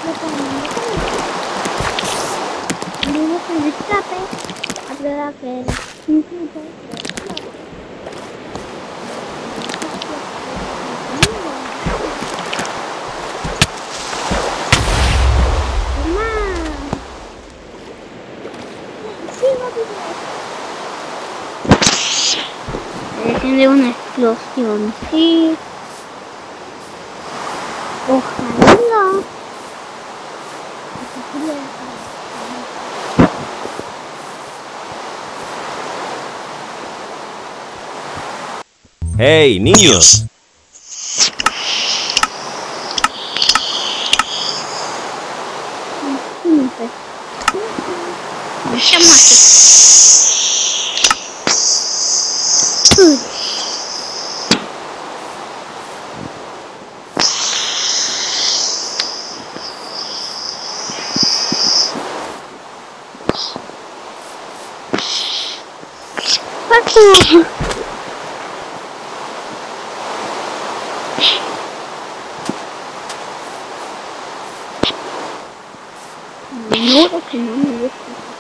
Digo que me escape. A prueba que de una explosión, sí. Ojalá. ¡Hey, niños! Me llamo así. No, que no me gusta.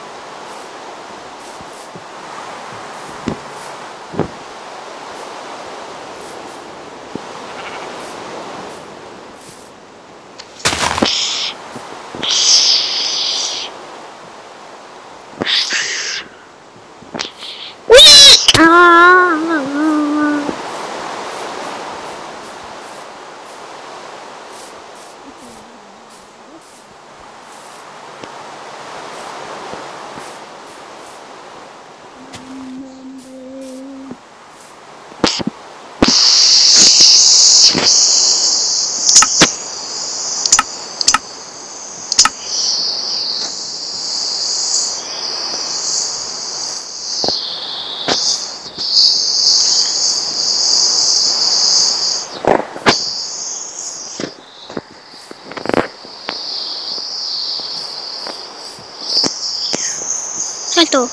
Salto.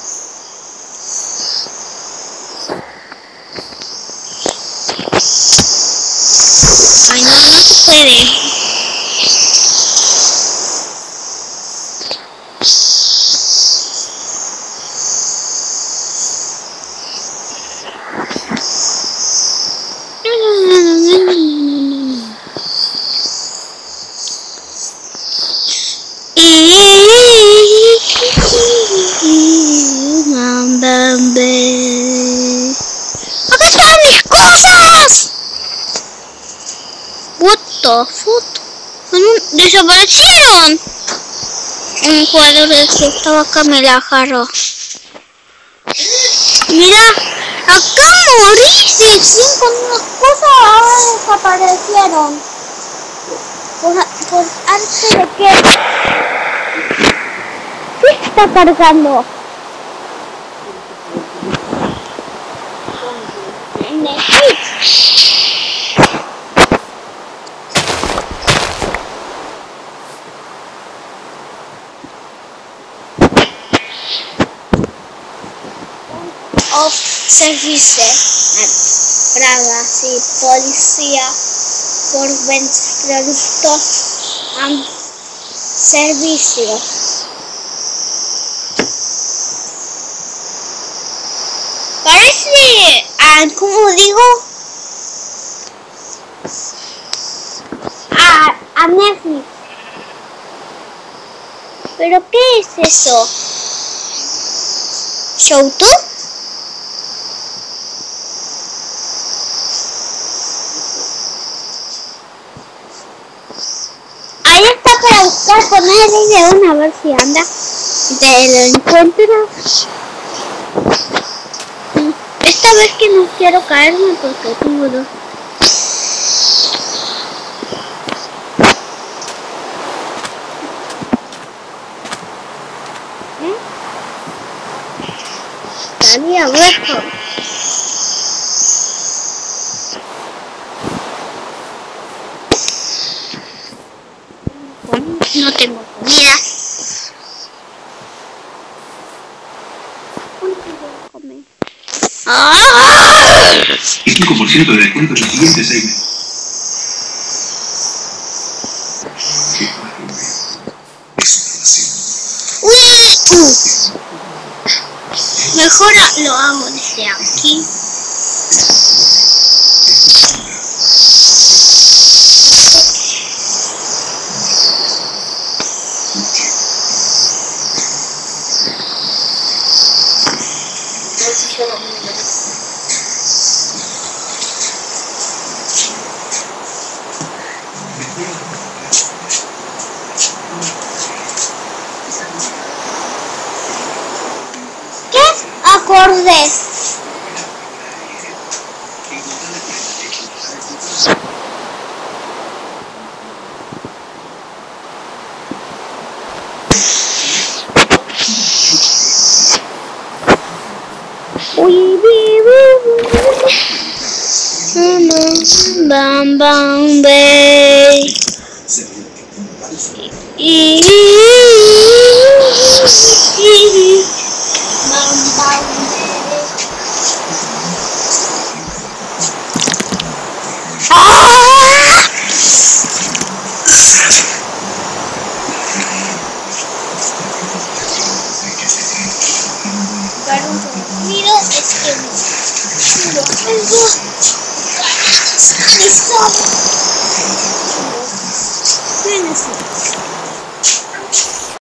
Ay, no, no se puede. ¡Acá están mis cosas! What the fuck? ¡Desaparecieron! Un jugador de que estaba acá me la agarró. Mira, acá morí sin con unas cosas, ahora desaparecieron. Por arte de que... ¿Qué está cargando? Of service, bragas y policía por vender productos y servicios. Parece, como digo, a Netflix. ¿Pero qué es eso? ¿YouTube? Ahí está para buscar, ponerle de una a ver si anda. Te lo encuentro. Esta vez que no quiero caerme porque tengo dos. Salí abajo. No tengo comida. ¿Cuánto voy a comer? ¡Ah! Y 5% de descuento en los siguientes 6 meses. Mejor lo hago desde aquí. Acordes. Bam bam bay. Mira, es que no.